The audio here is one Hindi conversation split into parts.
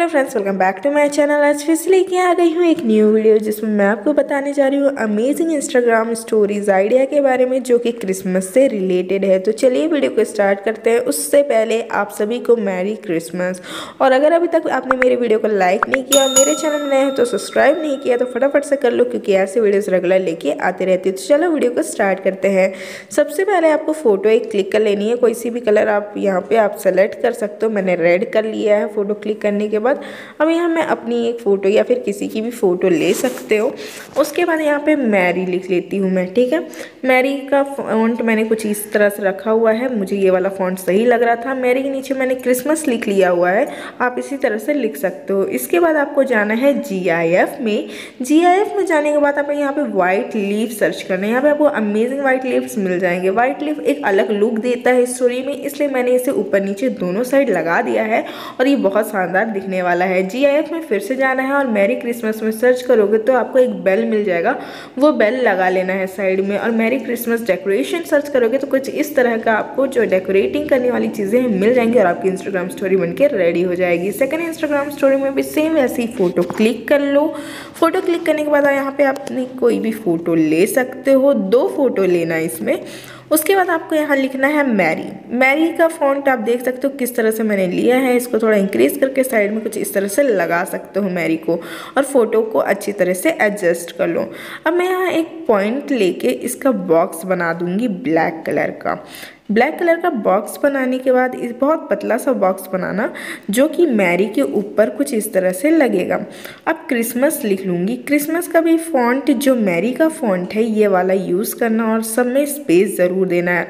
Hello friends, welcome back to my channel. आज फिर से लेके आ गई हूँ एक न्यू वीडियो जिसमें मैं आपको बताने जा रही हूँ अमेजिंग इंस्टाग्राम स्टोरीज आइडिया के बारे में जो कि क्रिसमस से रिलेटेड है। तो चलिए वीडियो को स्टार्ट करते हैं। उससे पहले आप सभी को मैरी क्रिसमस। और अगर अभी तक आपने मेरे वीडियो को लाइक नहीं किया, मेरे चैनल में नए हैं तो सब्सक्राइब नहीं किया, तो फटाफट से कर लो क्योंकि ऐसे वीडियोज़ रेगुलर लेके आते रहती है। तो चलो वीडियो को स्टार्ट करते हैं। सबसे पहले आपको फ़ोटो एक क्लिक कर लेनी है। कोई सी भी कलर आप यहाँ पे आप सेलेक्ट कर सकते हो। मैंने रेड कर लिया है फ़ोटो क्लिक करने के बाद। अब यहाँ मैं अपनी एक फ़ोटो या फिर किसी की भी फ़ोटो ले सकते हो। उसके बाद यहाँ पे मैरी लिख लेती हूँ मैं, ठीक है। मैरी का फ़ॉन्ट मैंने कुछ इस तरह से रखा हुआ है, मुझे ये वाला फ़ॉन्ट सही लग रहा था। मैरी के नीचे मैंने क्रिसमस लिख लिया हुआ है, आप इसी तरह से लिख सकते हो। इसके बाद आपको जाना है GIF में। GIF में जाने के बाद आप यहाँ पे वाइट लीफ सर्च करना है। यहाँ पे आपको अमेजिंग वाइट लीव्स मिल जाएंगे। वाइट लीफ एक अलग लुक देता है स्टोरी में, इसलिए मैंने इसे ऊपर नीचे दोनों साइड लगा दिया है और ये बहुत शानदार दिखने वाला है। GIF में फिर से जाना है और मैरी क्रिसमस में सर्च करोगे तो आपको एक बेल मिल जाएगा, वो बेल लगा लेना है साइड में। और मैरी क्रिसमस डेकोरेशन सर्च करोगे तो कुछ इस तरह का आपको जो डेकोरेटिंग करने वाली चीज़ें मिल जाएंगी और आपकी इंस्टाग्राम स्टोरी बनके रेडी हो जाएगी। सेकंड इंस्टाग्राम स्टोरी में भी सेम ऐसी फ़ोटो क्लिक कर लो। फोटो क्लिक करने के बाद यहाँ पे आपने कोई भी फ़ोटो ले सकते हो, 2 फोटो लेना है इसमें। उसके बाद आपको यहाँ लिखना है मैरी। मैरी का फ़ॉन्ट आप देख सकते हो किस तरह से मैंने लिया है। इसको थोड़ा इंक्रीज करके साइड में कुछ इस तरह से लगा सकते हो मैरी को, और फोटो को अच्छी तरह से एडजस्ट कर लो। अब मैं यहाँ एक पॉइंट लेके इसका बॉक्स बना दूंगी ब्लैक कलर का। ब्लैक कलर का बॉक्स बनाने के बाद इस बहुत पतला सा बॉक्स बनाना जो कि मैरी के ऊपर कुछ इस तरह से लगेगा। अब क्रिसमस लिख लूँगी। क्रिसमस का भी फ़ॉन्ट जो मैरी का फ़ॉन्ट है ये वाला यूज़ करना, और सब में स्पेस ज़रूर देना है।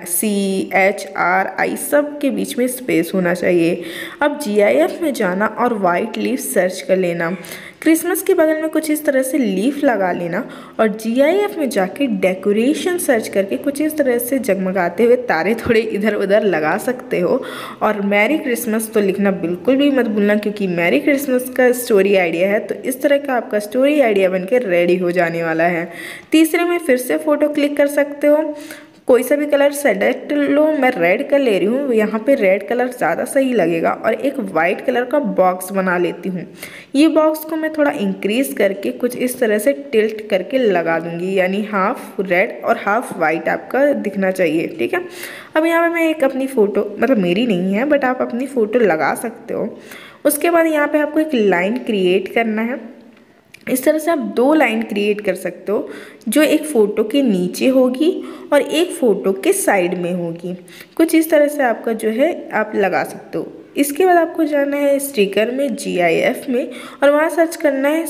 CHRI सब के बीच में स्पेस होना चाहिए। अब GIF में जाना और वाइट लीफ सर्च कर लेना। क्रिसमस के बगल में कुछ इस तरह से लीफ लगा लेना और GIF में जाके डेकोरेशन सर्च करके कुछ इस तरह से जगमगाते हुए तारे थोड़े इधर उधर लगा सकते हो। और मैरी क्रिसमस तो लिखना बिल्कुल भी मत भूलना क्योंकि मैरी क्रिसमस का स्टोरी आइडिया है। तो इस तरह का आपका स्टोरी आइडिया बनकर रेडी हो जाने वाला है। तीसरे में फिर से फ़ोटो क्लिक कर सकते हो, कोई सा भी कलर सेलेक्ट लो। मैं रेड कर ले रही हूँ, यहाँ पे रेड कलर ज़्यादा सही लगेगा। और एक वाइट कलर का बॉक्स बना लेती हूँ। ये बॉक्स को मैं थोड़ा इंक्रीज करके कुछ इस तरह से टिल्ट करके लगा दूँगी, यानी हाफ रेड और हाफ वाइट आपका दिखना चाहिए, ठीक है। अब यहाँ पे मैं एक अपनी फ़ोटो, मतलब मेरी नहीं है बट आप अपनी फ़ोटो लगा सकते हो। उसके बाद यहाँ पर आपको एक लाइन क्रिएट करना है। इस तरह से आप 2 लाइन क्रिएट कर सकते हो, जो एक फ़ोटो के नीचे होगी और एक फ़ोटो के साइड में होगी। कुछ इस तरह से आपका जो है आप लगा सकते हो। इसके बाद आपको जाना है स्टिकर में GIF में और वहाँ सर्च करना है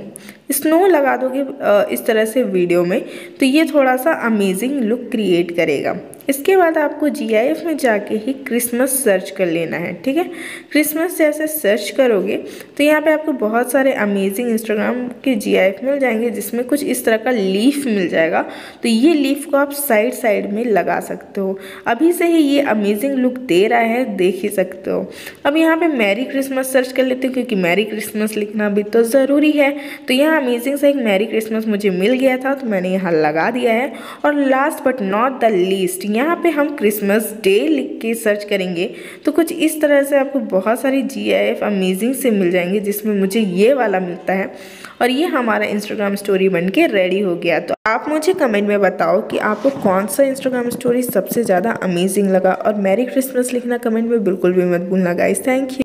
स्नो लगा दोगे इस तरह से वीडियो में, तो ये थोड़ा सा अमेजिंग लुक क्रिएट करेगा। इसके बाद आपको GIF में जाके ही क्रिसमस सर्च कर लेना है, ठीक है। क्रिसमस जैसे सर्च करोगे तो यहाँ पे आपको बहुत सारे अमेजिंग इंस्टाग्राम के GIF मिल जाएंगे जिसमें कुछ इस तरह का लीफ मिल जाएगा। तो ये लीफ को आप साइड साइड में लगा सकते हो। अभी से ही ये अमेजिंग लुक दे रहा है, देख ही सकते हो। अब यहाँ पे मैरी क्रिसमस सर्च कर लेते हो क्योंकि मैरी क्रिसमस लिखना भी तो ज़रूरी है। तो यहाँ अमेजिंग सा एक मैरी क्रिसमस मुझे मिल गया था तो मैंने यहाँ लगा दिया है। और last but not the least यहाँ पे हम क्रिसमस डे लिख के सर्च करेंगे तो कुछ इस तरह से आपको बहुत सारी GIF अमेजिंग से मिल जाएंगे जिसमें मुझे ये वाला मिलता है। और ये हमारा इंस्टाग्राम स्टोरी बनके रेडी हो गया। तो आप मुझे कमेंट में बताओ कि आपको कौन सा इंस्टाग्राम स्टोरी सबसे ज़्यादा अमेजिंग लगा, और मैरी क्रिसमस लिखना कमेंट में बिल्कुल भी मत भूलना गाइस। Thank you.